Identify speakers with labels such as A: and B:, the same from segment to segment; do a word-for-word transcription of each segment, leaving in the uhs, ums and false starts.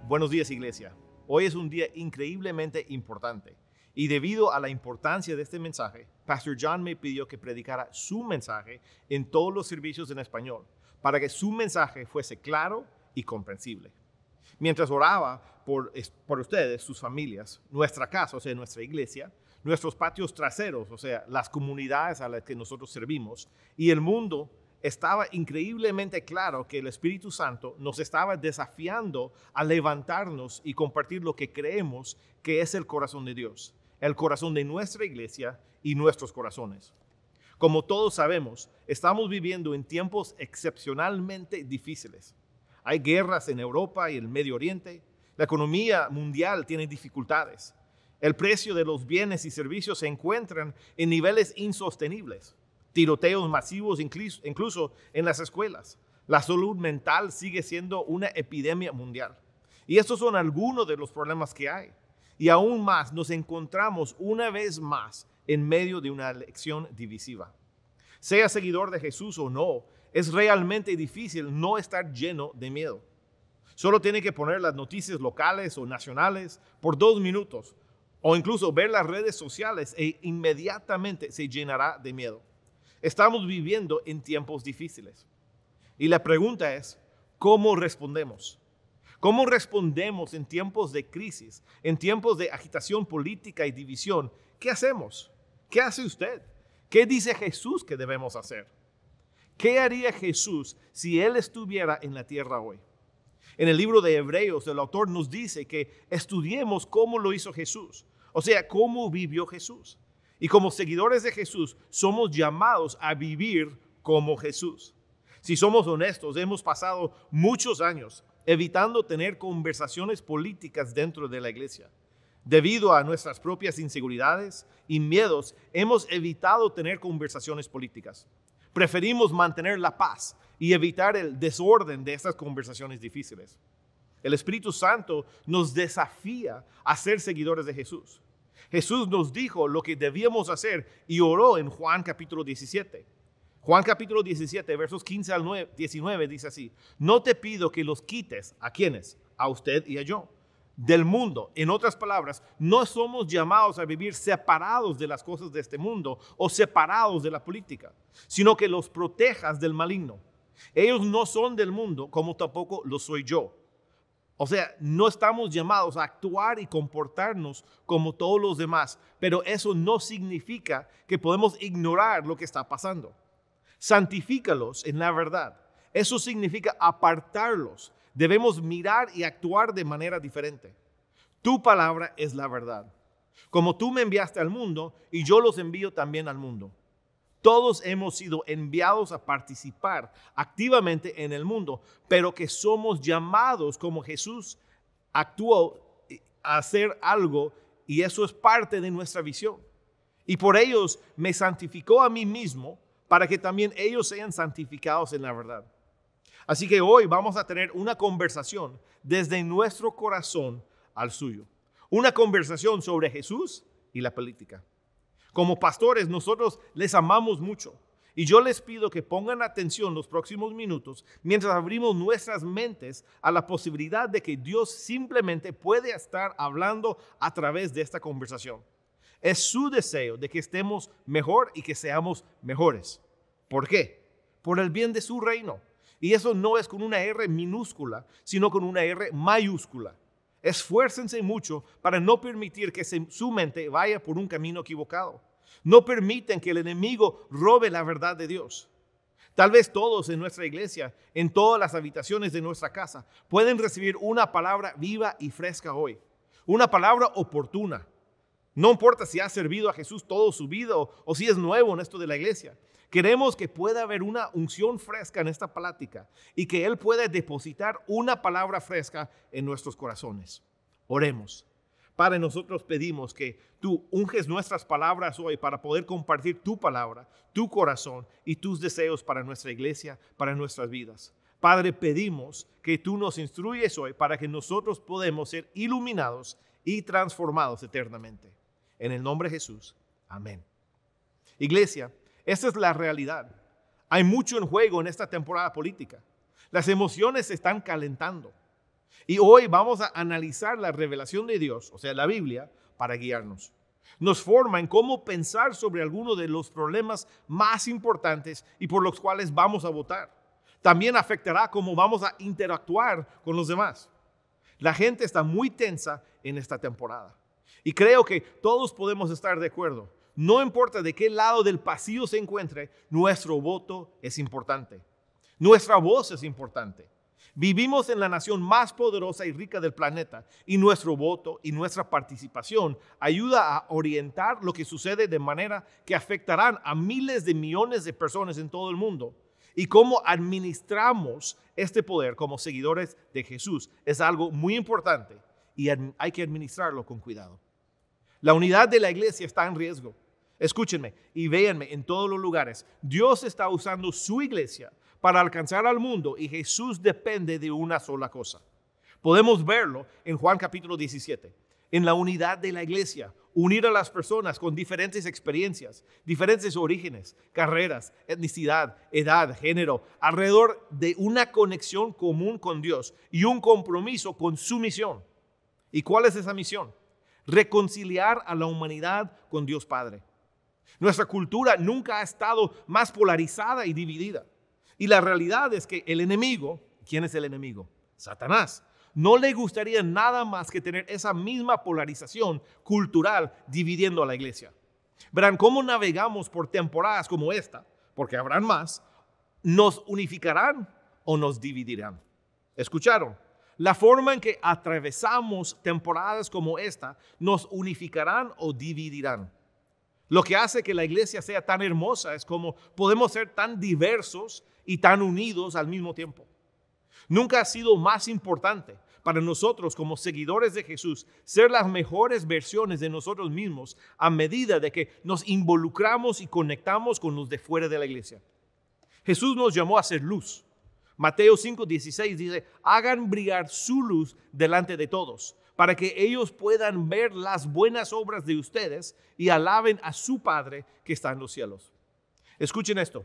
A: Buenos días, iglesia. Hoy es un día increíblemente importante y debido a la importancia de este mensaje, Pastor John me pidió que predicara su mensaje en todos los servicios en español para que su mensaje fuese claro y comprensible. Mientras oraba por, por ustedes, sus familias, nuestra casa, o sea, nuestra iglesia, nuestros patios traseros, o sea, las comunidades a las que nosotros servimos, y el mundo, estaba increíblemente claro que el Espíritu Santo nos estaba desafiando a levantarnos y compartir lo que creemos que es el corazón de Dios, el corazón de nuestra iglesia y nuestros corazones. Como todos sabemos, estamos viviendo en tiempos excepcionalmente difíciles. Hay guerras en Europa y el Medio Oriente. La economía mundial tiene dificultades. El precio de los bienes y servicios se encuentran en niveles insostenibles. Tiroteos masivos incluso en las escuelas. La salud mental sigue siendo una epidemia mundial. Y estos son algunos de los problemas que hay. Y aún más nos encontramos una vez más en medio de una elección divisiva. Sea seguidor de Jesús o no, es realmente difícil no estar lleno de miedo. Solo tiene que poner las noticias locales o nacionales por dos minutos o incluso ver las redes sociales e inmediatamente se llenará de miedo. Estamos viviendo en tiempos difíciles. Y la pregunta es, ¿cómo respondemos? ¿Cómo respondemos en tiempos de crisis, en tiempos de agitación política y división? ¿Qué hacemos? ¿Qué hace usted? ¿Qué dice Jesús que debemos hacer? ¿Qué haría Jesús si Él estuviera en la tierra hoy? En el libro de Hebreos, el autor nos dice que estudiemos cómo lo hizo Jesús, o sea, cómo vivió Jesús. Y como seguidores de Jesús, somos llamados a vivir como Jesús. Si somos honestos, hemos pasado muchos años evitando tener conversaciones políticas dentro de la iglesia. Debido a nuestras propias inseguridades y miedos, hemos evitado tener conversaciones políticas. Preferimos mantener la paz y evitar el desorden de estas conversaciones difíciles. El Espíritu Santo nos desafía a ser seguidores de Jesús. Jesús nos dijo lo que debíamos hacer y oró en Juan capítulo diecisiete. Juan capítulo diecisiete, versos quince al diecinueve dice así: no te pido que los quites. ¿A quiénes? A usted y a yo. Del mundo. En otras palabras, no somos llamados a vivir separados de las cosas de este mundo o separados de la política, sino que los protejas del maligno. Ellos no son del mundo, como tampoco lo soy yo. O sea, no estamos llamados a actuar y comportarnos como todos los demás, pero eso no significa que podemos ignorar lo que está pasando. Santifícalos en la verdad. Eso significa apartarlos. Debemos mirar y actuar de manera diferente. Tu palabra es la verdad. Como tú me enviaste al mundo y yo los envío también al mundo. Todos hemos sido enviados a participar activamente en el mundo, pero que somos llamados como Jesús actuó a hacer algo y eso es parte de nuestra visión. Y por ellos me santificó a mí mismo para que también ellos sean santificados en la verdad. Así que hoy vamos a tener una conversación desde nuestro corazón al suyo. Una conversación sobre Jesús y la política. Como pastores, nosotros les amamos mucho y yo les pido que pongan atención los próximos minutos mientras abrimos nuestras mentes a la posibilidad de que Dios simplemente puede estar hablando a través de esta conversación. Es su deseo de que estemos mejor y que seamos mejores. ¿Por qué? Por el bien de su reino. Y eso no es con una R minúscula, sino con una R mayúscula. Esfuércense mucho para no permitir que se, su mente vaya por un camino equivocado. No permiten que el enemigo robe la verdad de Dios. Tal vez todos en nuestra iglesia, en todas las habitaciones de nuestra casa, pueden recibir una palabra viva y fresca hoy. Una palabra oportuna. No importa si ha servido a Jesús toda su vida o, o si es nuevo en esto de la iglesia. Queremos que pueda haber una unción fresca en esta plática y que Él pueda depositar una palabra fresca en nuestros corazones. Oremos. Padre, nosotros pedimos que tú unges nuestras palabras hoy para poder compartir tu palabra, tu corazón y tus deseos para nuestra iglesia, para nuestras vidas. Padre, pedimos que tú nos instruyes hoy para que nosotros podamos ser iluminados y transformados eternamente. En el nombre de Jesús. Amén. Iglesia, esta es la realidad. Hay mucho en juego en esta temporada política. Las emociones se están calentando. Y hoy vamos a analizar la revelación de Dios, o sea, la Biblia, para guiarnos. Nos forma en cómo pensar sobre algunos de los problemas más importantes y por los cuales vamos a votar. También afectará cómo vamos a interactuar con los demás. La gente está muy tensa en esta temporada. Y creo que todos podemos estar de acuerdo. No importa de qué lado del pasillo se encuentre, nuestro voto es importante. Nuestra voz es importante. Vivimos en la nación más poderosa y rica del planeta y nuestro voto y nuestra participación ayuda a orientar lo que sucede de manera que afectarán a miles de millones de personas en todo el mundo. Y cómo administramos este poder como seguidores de Jesús es algo muy importante y hay que administrarlo con cuidado. La unidad de la iglesia está en riesgo. Escúchenme y véanme en todos los lugares. Dios está usando su iglesia para alcanzar al mundo y Jesús depende de una sola cosa. Podemos verlo en Juan capítulo diecisiete, en la unidad de la iglesia, unir a las personas con diferentes experiencias, diferentes orígenes, carreras, etnicidad, edad, género, alrededor de una conexión común con Dios y un compromiso con su misión. ¿Y cuál es esa misión? Reconciliar a la humanidad con Dios Padre. Nuestra cultura nunca ha estado más polarizada y dividida. Y la realidad es que el enemigo, ¿quién es el enemigo? Satanás. No le gustaría nada más que tener esa misma polarización cultural dividiendo a la iglesia. Verán cómo navegamos por temporadas como esta, porque habrán más, nos unificarán o nos dividirán. ¿Escucharon? La forma en que atravesamos temporadas como esta nos unificarán o dividirán. Lo que hace que la iglesia sea tan hermosa es como podemos ser tan diversos y tan unidos al mismo tiempo. Nunca ha sido más importante para nosotros como seguidores de Jesús ser las mejores versiones de nosotros mismos a medida de que nos involucramos y conectamos con los de fuera de la iglesia. Jesús nos llamó a ser luz. Mateo cinco dieciséis dice, hagan brillar su luz delante de todos, para que ellos puedan ver las buenas obras de ustedes y alaben a su Padre que está en los cielos. Escuchen esto.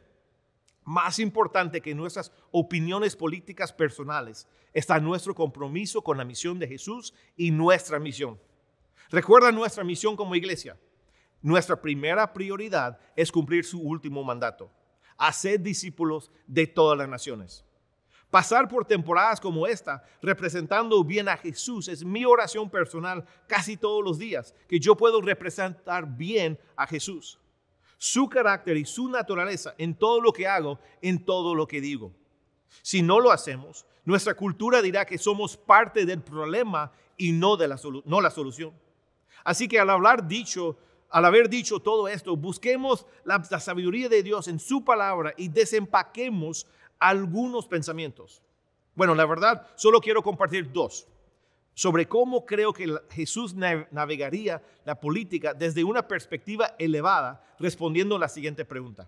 A: Más importante que nuestras opiniones políticas personales está nuestro compromiso con la misión de Jesús y nuestra misión. Recuerda nuestra misión como iglesia. Nuestra primera prioridad es cumplir su último mandato: hacer discípulos de todas las naciones. Pasar por temporadas como esta, representando bien a Jesús, es mi oración personal casi todos los días, que yo puedo representar bien a Jesús, su carácter y su naturaleza en todo lo que hago, en todo lo que digo. Si no lo hacemos, nuestra cultura dirá que somos parte del problema y no, de la, solu- no la solución. Así que al hablar dicho, al haber dicho todo esto, busquemos la, la sabiduría de Dios en su palabra y desempaquemos algunos pensamientos. Bueno, la verdad, solo quiero compartir dos sobre cómo creo que Jesús navegaría la política desde una perspectiva elevada, respondiendo a la siguiente pregunta: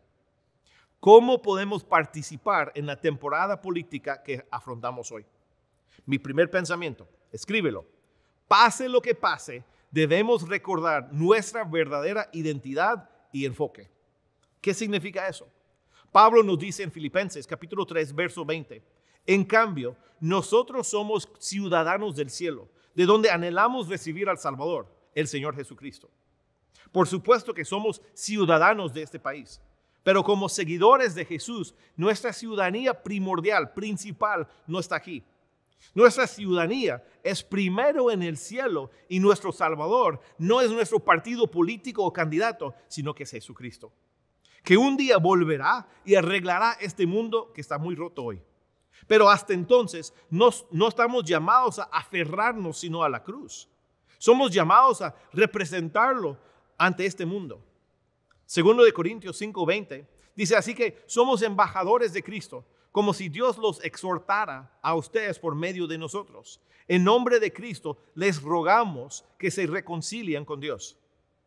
A: ¿cómo podemos participar en la temporada política que afrontamos hoy? Mi primer pensamiento, escríbelo. Pase lo que pase, debemos recordar nuestra verdadera identidad y enfoque. ¿Qué significa eso? Pablo nos dice en Filipenses capítulo tres, verso veinte, en cambio, nosotros somos ciudadanos del cielo, de donde anhelamos recibir al Salvador, el Señor Jesucristo. Por supuesto que somos ciudadanos de este país, pero como seguidores de Jesús, nuestra ciudadanía primordial, principal, no está aquí. Nuestra ciudadanía es primero en el cielo y nuestro Salvador no es nuestro partido político o candidato, sino que es Jesucristo, que un día volverá y arreglará este mundo que está muy roto hoy. Pero hasta entonces no, no estamos llamados a aferrarnos sino a la cruz. Somos llamados a representarlo ante este mundo. Segundo de Corintios cinco veinte dice, así que somos embajadores de Cristo, como si Dios los exhortara a ustedes por medio de nosotros. En nombre de Cristo les rogamos que se reconcilien con Dios.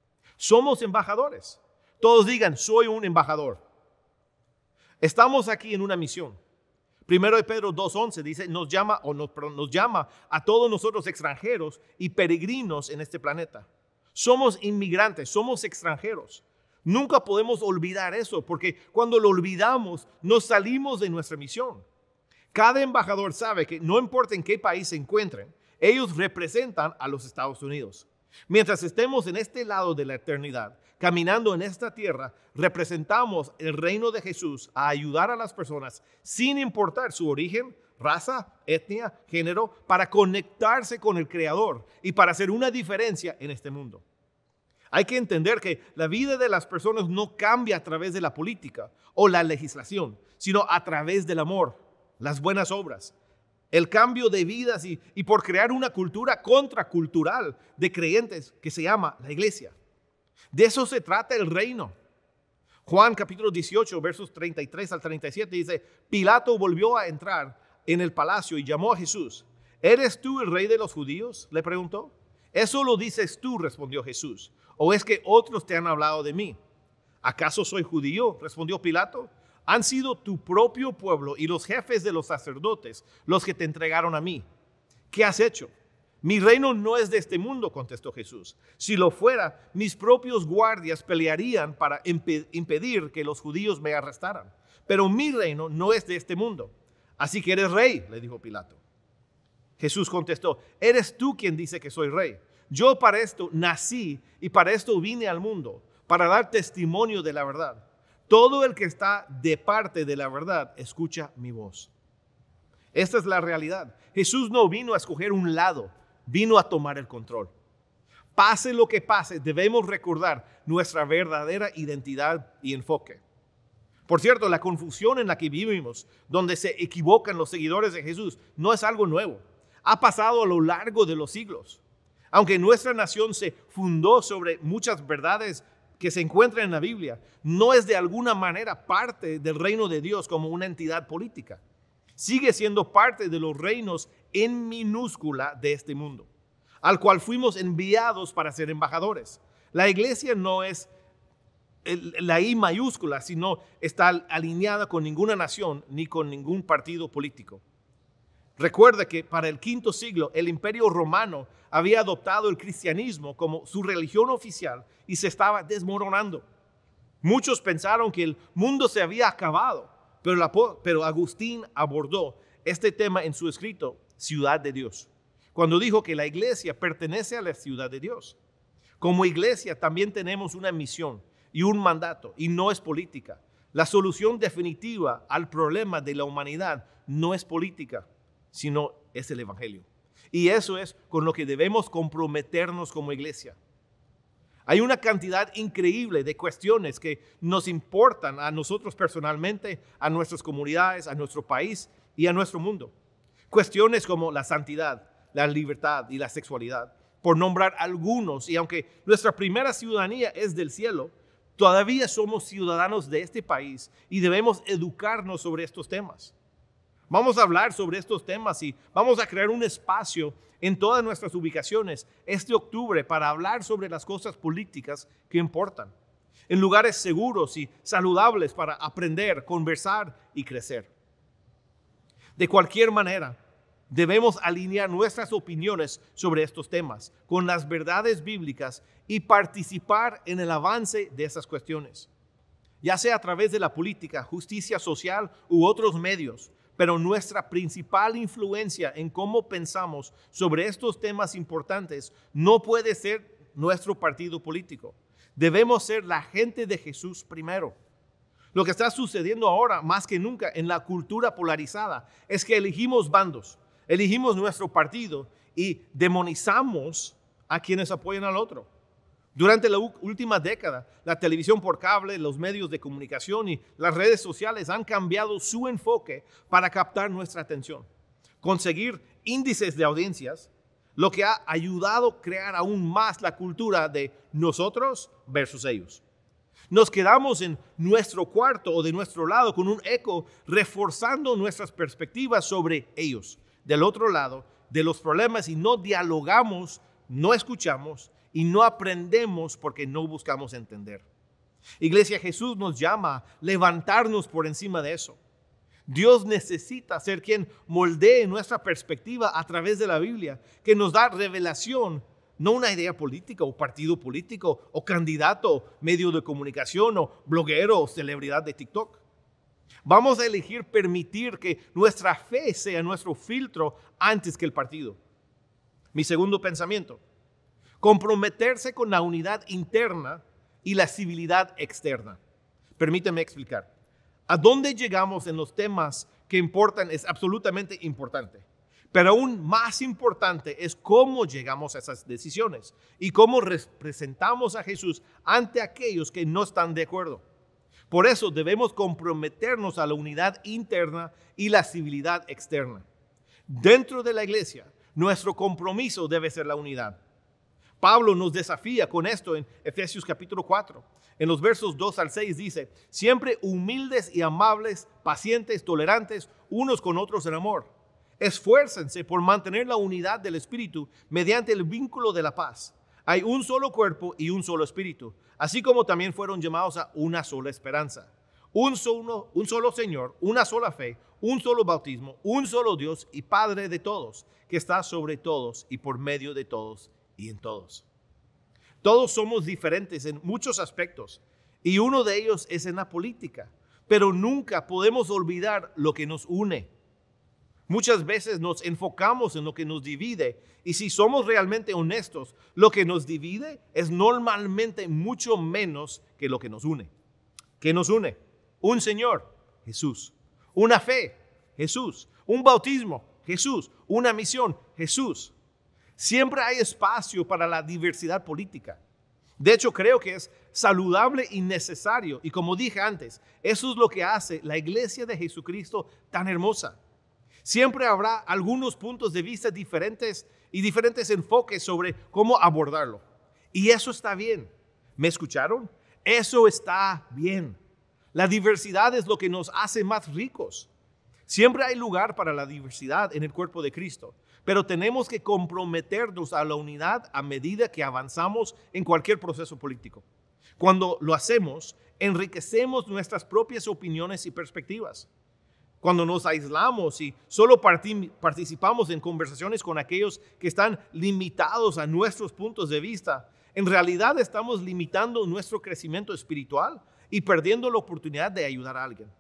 A: Somos embajadores. Todos digan, soy un embajador. Estamos aquí en una misión. Primero de Pedro dos once dice, nos llama, o nos, perdón, nos llama a todos nosotros extranjeros y peregrinos en este planeta. Somos inmigrantes, somos extranjeros. Nunca podemos olvidar eso, porque cuando lo olvidamos, nos salimos de nuestra misión. Cada embajador sabe que no importa en qué país se encuentren, ellos representan a los Estados Unidos. Mientras estemos en este lado de la eternidad, caminando en esta tierra, representamos el reino de Jesús a ayudar a las personas sin importar su origen, raza, etnia, género, para conectarse con el Creador y para hacer una diferencia en este mundo. Hay que entender que la vida de las personas no cambia a través de la política o la legislación, sino a través del amor, las buenas obras, el cambio de vidas y, y por crear una cultura contracultural de creyentes que se llama la iglesia. De eso se trata el reino. Juan capítulo dieciocho, versos treinta y tres al treinta y siete dice, Pilato volvió a entrar en el palacio y llamó a Jesús. ¿Eres tú el rey de los judíos?, le preguntó. Eso lo dices tú, respondió Jesús. ¿O es que otros te han hablado de mí? ¿Acaso soy judío?, respondió Pilato. Han sido tu propio pueblo y los jefes de los sacerdotes los que te entregaron a mí. ¿Qué has hecho? Mi reino no es de este mundo, contestó Jesús. Si lo fuera, mis propios guardias pelearían para impedir que los judíos me arrestaran. Pero mi reino no es de este mundo. Así que eres rey, le dijo Pilato. Jesús contestó, eres tú quien dice que soy rey. Yo para esto nací y para esto vine al mundo, para dar testimonio de la verdad. Todo el que está de parte de la verdad escucha mi voz. Esta es la realidad. Jesús no vino a escoger un lado, vino a tomar el control. Pase lo que pase, debemos recordar nuestra verdadera identidad y enfoque. Por cierto, la confusión en la que vivimos, donde se equivocan los seguidores de Jesús, no es algo nuevo. Ha pasado a lo largo de los siglos. Aunque nuestra nación se fundó sobre muchas verdades que se encuentran en la Biblia, no es de alguna manera parte del reino de Dios como una entidad política. Sigue siendo parte de los reinos en minúscula de este mundo, al cual fuimos enviados para ser embajadores. La iglesia no es el, la I mayúscula, sino está alineada con ninguna nación ni con ningún partido político. Recuerda que para el quinto siglo el Imperio Romano había adoptado el cristianismo como su religión oficial y se estaba desmoronando. Muchos pensaron que el mundo se había acabado, pero, la, pero Agustín abordó este tema en su escrito Ciudad de Dios, cuando dijo que la iglesia pertenece a la ciudad de Dios. Como iglesia también tenemos una misión y un mandato, y no es política. La solución definitiva al problema de la humanidad no es política, sino es el evangelio. Y eso es con lo que debemos comprometernos como iglesia. Hay una cantidad increíble de cuestiones que nos importan a nosotros personalmente, a nuestras comunidades, a nuestro país y a nuestro mundo. Cuestiones como la santidad, la libertad y la sexualidad, por nombrar algunos. Y aunque nuestra primera ciudadanía es del cielo, todavía somos ciudadanos de este país y debemos educarnos sobre estos temas. Vamos a hablar sobre estos temas y vamos a crear un espacio en todas nuestras ubicaciones este octubre para hablar sobre las cosas políticas que importan, en lugares seguros y saludables para aprender, conversar y crecer. De cualquier manera, debemos alinear nuestras opiniones sobre estos temas con las verdades bíblicas y participar en el avance de esas cuestiones, ya sea a través de la política, justicia social u otros medios. Pero nuestra principal influencia en cómo pensamos sobre estos temas importantes no puede ser nuestro partido político. Debemos ser la gente de Jesús primero. Lo que está sucediendo ahora, más que nunca, en la cultura polarizada, es que elegimos bandos, elegimos nuestro partido y demonizamos a quienes apoyan al otro. Durante la última década, la televisión por cable, los medios de comunicación y las redes sociales han cambiado su enfoque para captar nuestra atención, conseguir índices de audiencias, lo que ha ayudado a crear aún más la cultura de nosotros versus ellos. Nos quedamos en nuestro cuarto o de nuestro lado con un eco reforzando nuestras perspectivas sobre ellos, del otro lado de los problemas, y no dialogamos, no escuchamos y no aprendemos porque no buscamos entender. Iglesia, Jesús nos llama a levantarnos por encima de eso. Dios necesita ser quien moldee nuestra perspectiva a través de la Biblia, que nos da revelación, no una idea política o partido político o candidato, medio de comunicación o bloguero o celebridad de TikTok. Vamos a elegir permitir que nuestra fe sea nuestro filtro antes que el partido. Mi segundo pensamiento: comprometerse con la unidad interna y la civilidad externa. Permíteme explicar. A dónde llegamos en los temas que importan es absolutamente importante. Pero aún más importante es cómo llegamos a esas decisiones y cómo representamos a Jesús ante aquellos que no están de acuerdo. Por eso debemos comprometernos a la unidad interna y la civilidad externa. Dentro de la iglesia, nuestro compromiso debe ser la unidad. Pablo nos desafía con esto en Efesios capítulo cuatro. En los versos dos al seis dice: siempre humildes y amables, pacientes, tolerantes, unos con otros en amor. Esfuércense por mantener la unidad del Espíritu mediante el vínculo de la paz. Hay un solo cuerpo y un solo Espíritu, así como también fueron llamados a una sola esperanza. Un solo, un solo Señor, una sola fe, un solo bautismo, un solo Dios y Padre de todos, que está sobre todos y por medio de todos y en todos. Todos somos diferentes en muchos aspectos y uno de ellos es en la política, pero nunca podemos olvidar lo que nos une. Muchas veces nos enfocamos en lo que nos divide y si somos realmente honestos, lo que nos divide es normalmente mucho menos que lo que nos une. ¿Qué nos une? Un Señor, Jesús. Una fe, Jesús. Un bautismo, Jesús. Una misión, Jesús. Siempre hay espacio para la diversidad política. De hecho, creo que es saludable y necesario. Y como dije antes, eso es lo que hace la iglesia de Jesucristo tan hermosa. Siempre habrá algunos puntos de vista diferentes y diferentes enfoques sobre cómo abordarlo. Y eso está bien. ¿Me escucharon? Eso está bien. La diversidad es lo que nos hace más ricos. Siempre hay lugar para la diversidad en el cuerpo de Cristo, pero tenemos que comprometernos a la unidad a medida que avanzamos en cualquier proceso político. Cuando lo hacemos, enriquecemos nuestras propias opiniones y perspectivas. Cuando nos aislamos y solo participamos en conversaciones con aquellos que están limitados a nuestros puntos de vista, en realidad estamos limitando nuestro crecimiento espiritual y perdiendo la oportunidad de ayudar a alguien.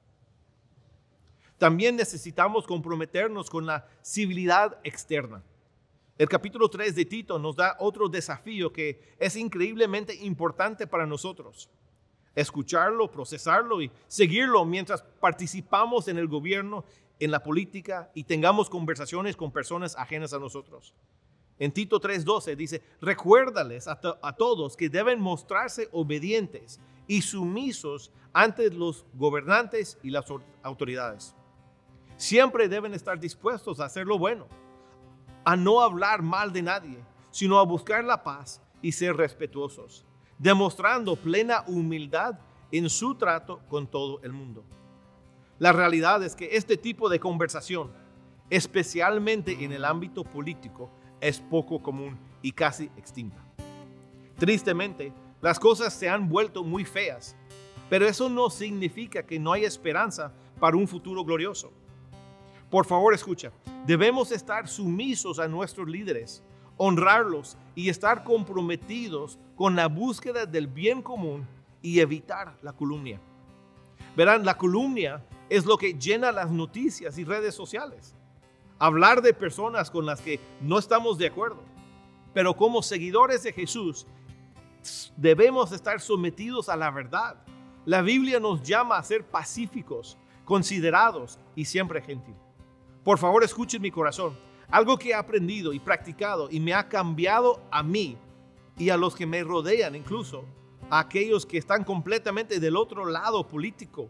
A: También necesitamos comprometernos con la civilidad externa. El capítulo tres de Tito nos da otro desafío que es increíblemente importante para nosotros. Escucharlo, procesarlo y seguirlo mientras participamos en el gobierno, en la política y tengamos conversaciones con personas ajenas a nosotros. En Tito tres doce dice: recuérdales a, to- a todos que deben mostrarse obedientes y sumisos ante los gobernantes y las autoridades. Siempre deben estar dispuestos a hacer lo bueno, a no hablar mal de nadie, sino a buscar la paz y ser respetuosos, demostrando plena humildad en su trato con todo el mundo. La realidad es que este tipo de conversación, especialmente en el ámbito político, es poco común y casi extinta. Tristemente, las cosas se han vuelto muy feas, pero eso no significa que no hay esperanza para un futuro glorioso. Por favor, escucha, debemos estar sumisos a nuestros líderes, honrarlos y estar comprometidos con la búsqueda del bien común y evitar la calumnia. Verán, la calumnia es lo que llena las noticias y redes sociales. Hablar de personas con las que no estamos de acuerdo. Pero como seguidores de Jesús, debemos estar sometidos a la verdad. La Biblia nos llama a ser pacíficos, considerados y siempre gentil. Por favor, escuchen mi corazón. Algo que he aprendido y practicado y me ha cambiado a mí y a los que me rodean, incluso a aquellos que están completamente del otro lado político,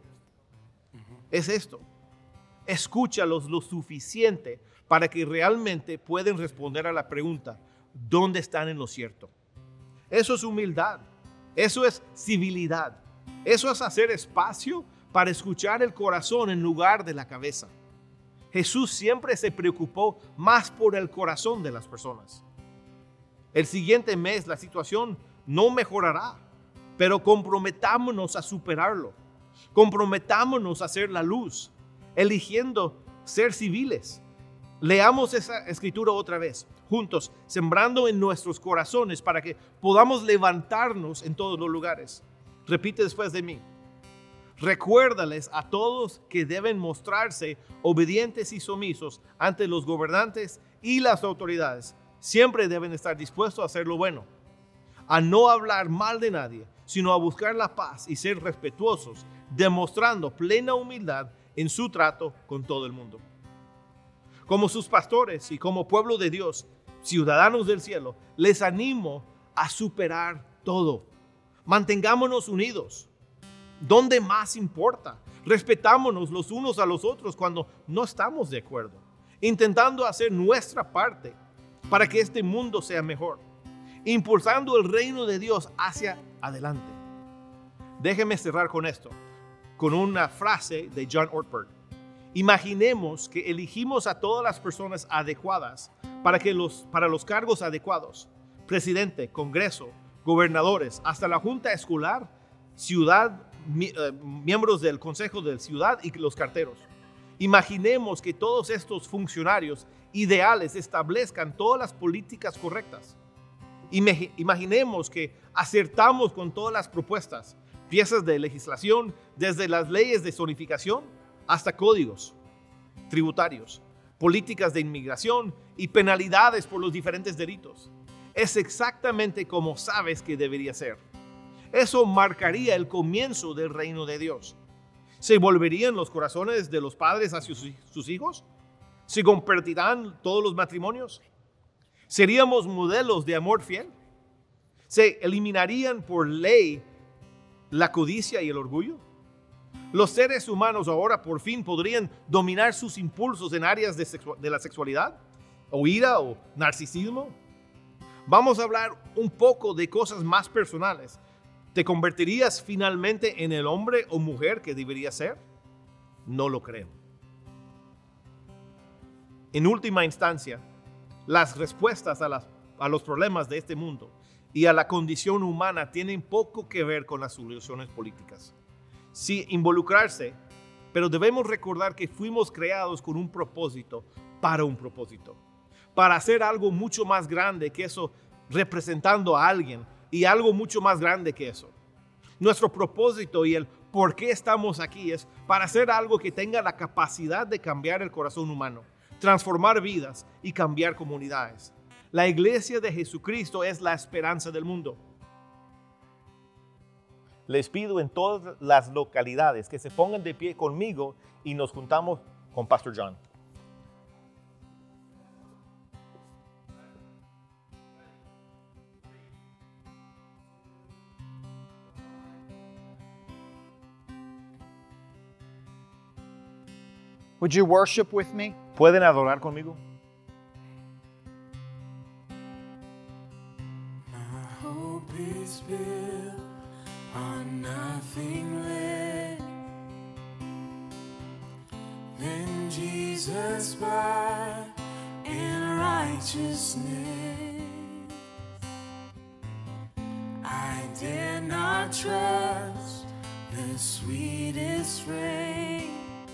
A: es esto: escúchalos lo suficiente para que realmente puedan responder a la pregunta: ¿dónde están en lo cierto? Eso es humildad, eso es civilidad, eso es hacer espacio para escuchar el corazón en lugar de la cabeza. Jesús siempre se preocupó más por el corazón de las personas. El siguiente mes la situación no mejorará, pero comprometámonos a superarlo. Comprometámonos a hacer la luz, eligiendo ser civiles. Leamos esa escritura otra vez, juntos, sembrando en nuestros corazones para que podamos levantarnos en todos los lugares. Repite después de mí: Recuérdales a todos que deben mostrarse obedientes y sumisos ante los gobernantes y las autoridades. Siempre deben estar dispuestos a hacer lo bueno, a no hablar mal de nadie, sino a buscar la paz y ser respetuosos, demostrando plena humildad en su trato con todo el mundo. Como sus pastores y como pueblo de Dios, ciudadanos del cielo, les animo a superar todo. Mantengámonos unidos. ¿Dónde más importa? Respetámonos los unos a los otros cuando no estamos de acuerdo, intentando hacer nuestra parte para que este mundo sea mejor, impulsando el reino de Dios hacia adelante. Déjeme cerrar con esto, con una frase de John Ortberg. Imaginemos que elegimos a todas las personas adecuadas para, que los, para los cargos adecuados: presidente, congreso, gobernadores, hasta la junta escolar, ciudad, mi, uh, miembros del consejo de ciudad y los carteros. Imaginemos que todos estos funcionarios ideales establezcan todas las políticas correctas. Imag- imaginemos que acertamos con todas las propuestas, piezas de legislación, desde las leyes de zonificación hasta códigos tributarios, políticas de inmigración y penalidades por los diferentes delitos. Es exactamente como sabes que debería ser. Eso marcaría el comienzo del reino de Dios. ¿Se volverían los corazones de los padres hacia sus hijos? ¿Se convertirán todos los matrimonios? ¿Seríamos modelos de amor fiel? ¿Se eliminarían por ley la codicia y el orgullo? ¿Los seres humanos ahora por fin podrían dominar sus impulsos en áreas de, sexu- de la sexualidad, o ira o narcisismo? Vamos a hablar un poco de cosas más personales. ¿Te convertirías finalmente en el hombre o mujer que deberías ser? No lo creo. En última instancia, las respuestas a, las, a los problemas de este mundo y a la condición humana tienen poco que ver con las soluciones políticas. Sí, involucrarse, pero debemos recordar que fuimos creados con un propósito, para un propósito, para hacer algo mucho más grande que eso, representando a alguien, y algo mucho más grande que eso. Nuestro propósito y el por qué estamos aquí es para hacer algo que tenga la capacidad de cambiar el corazón humano, transformar vidas y cambiar comunidades. La iglesia de Jesucristo es la esperanza del mundo. Les pido en todas las localidades que se pongan de pie conmigo y nos juntamos con Pastor John.
B: Would you worship with me?
A: ¿Pueden adorar conmigo?
C: My hope is built on nothing less than Jesus' blood and righteousness. I dare not trust the sweetest frame,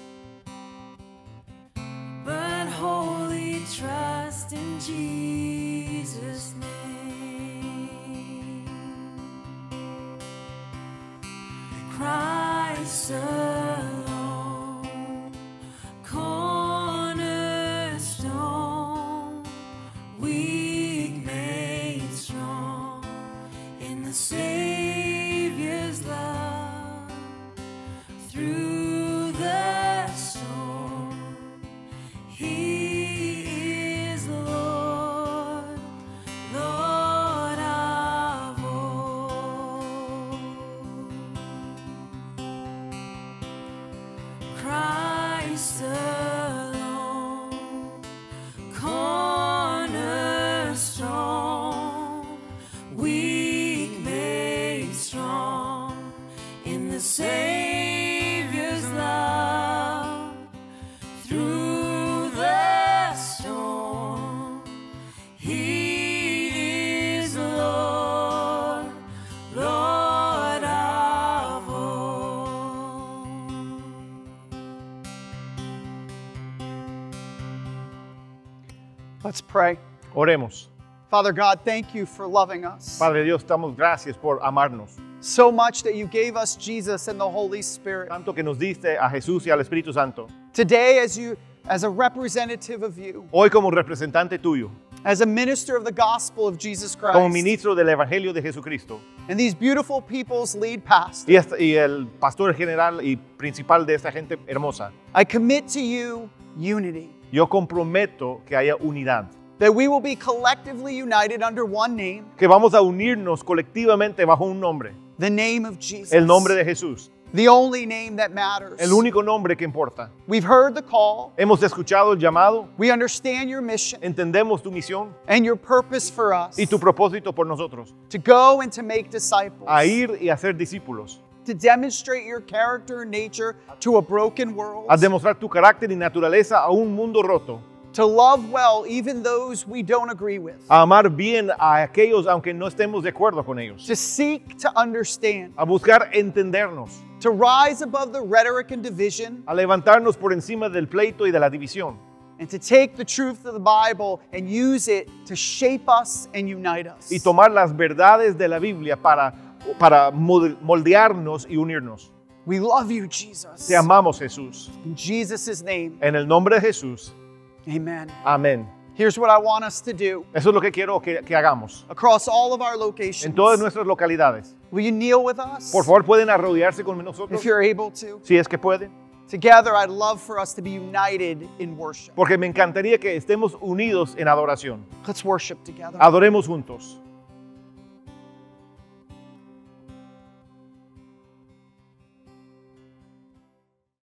C: but wholly trust in Jesus' name. Christ alone, cornerstone, weak made strong in the Savior's love. Through the storm, He is Lord, Lord of all. Christ alone, cornerstone, weak made strong in the Savior's love. Through the storm, He is Lord, Lord of all.
B: Let's pray.
A: Oremos.
B: Father God, thank you for loving us.
A: Padre Dios, damos gracias por amarnos.
B: so much that you gave us Jesus and the Holy Spirit.
A: Tanto que nos diste a Jesús y al Espíritu Santo.
B: Today, as you, as a representative of you,
A: Hoy como representante tuyo,
B: as a minister of the gospel of Jesus
A: como
B: Christ,
A: ministro del Evangelio de Jesucristo,
B: and these beautiful people's lead pastor,
A: y, esta- y el pastor general y principal de esta gente hermosa,
B: I commit to you unity,
A: yo comprometo que haya unidad,
B: that we will be collectively united under one name,
A: que vamos a unirnos colectivamente bajo un nombre,
B: the name of Jesus,
A: el nombre de Jesús,
B: the only name that matters.
A: el único nombre que importa.
B: We've heard the call.
A: Hemos escuchado el llamado,
B: We understand your mission
A: entendemos tu misión
B: and your purpose for us
A: y tu propósito por nosotros,
B: to go and to make disciples,
A: a ir y hacer discípulos,
B: to demonstrate your character and nature to a broken world,
A: a demostrar tu carácter y naturaleza a un mundo roto,
B: to love well even those we don't agree with,
A: a amar bien a aquellos aunque no estemos de acuerdo con ellos,
B: to seek to understand,
A: a buscar entendernos,
B: to rise above the rhetoric and division,
A: a levantarnos por encima del pleito y de la división,
B: and to take the truth of the Bible and use it to shape us and unite us.
A: y tomar las verdades de la Biblia para, para mod- moldearnos y unirnos.
B: We love you, Jesus.
A: Te amamos, Jesús.
B: In Jesus' name,
A: En el nombre de Jesús,
B: amen.
A: amén.
B: Here's what I want us to do
A: Eso es lo que quiero que, que hagamos
B: across all of our
A: en
B: locations.
A: todas nuestras localidades.
B: Will you kneel with us?
A: Por favor, pueden arrodillarse con nosotros,
B: If you're able to.
A: si es que pueden,
B: Together, I'd love for us to be united in worship.
A: porque me encantaría que estemos unidos en adoración.
B: Let's worship together.
A: Adoremos juntos.